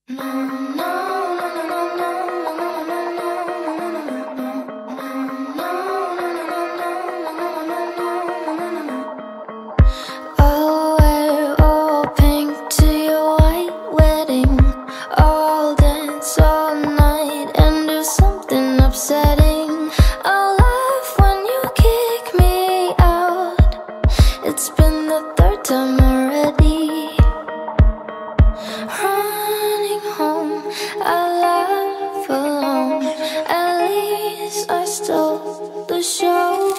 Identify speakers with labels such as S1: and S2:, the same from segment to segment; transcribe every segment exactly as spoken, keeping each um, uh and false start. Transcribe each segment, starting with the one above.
S1: I'll wear all pink to your white wedding. I'll dance all night and do something upsetting. I'll laugh when you kick me out. It's been the third time already. Running home, I laugh alone. At least I stole the show.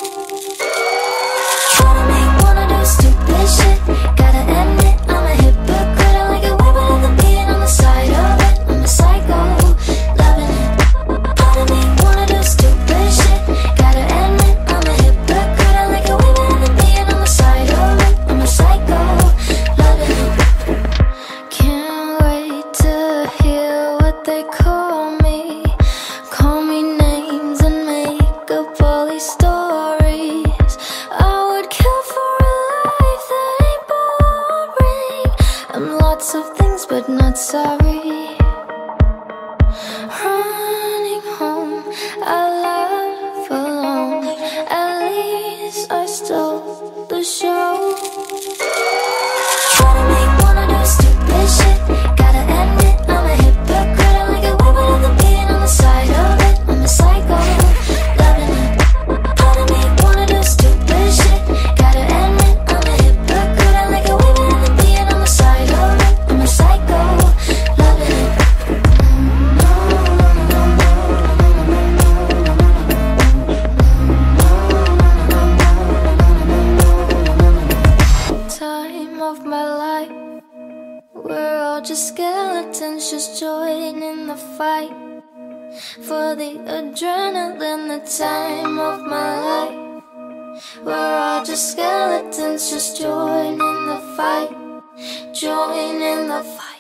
S1: Wanna make, wanna do stupid shit. Gotta admit, I'm a hypocrite. I like it way better than being on the side of it. I'm a psycho, loving it. Wanna make, wanna do stupid shit. Gotta admit, I'm a hypocrite. I like it way better than being on the side of it. I'm a psycho, loving it. Can't wait to hear what they call me. Call me names and make up all these stories. I would kill for a life that ain't boring. I'm lots of things but not sorry. Running home, I laugh alone. At least I stole the show. Wanna make, wanna do stupid shit. Gotta admit, I'm a hypocrite. I like it way better than being on the side of it. I'm a psycho, loving it. Wanna make, wanna do stupid shit. Gotta admit, I'm a hypocrite. I like it way better than being on the side of it. I'm a psycho, loving it. Time of my life, we're all just skeletons, just joining the fight. For the adrenaline, the time of my life, we're all just skeletons, just joining the fight, joining the fight.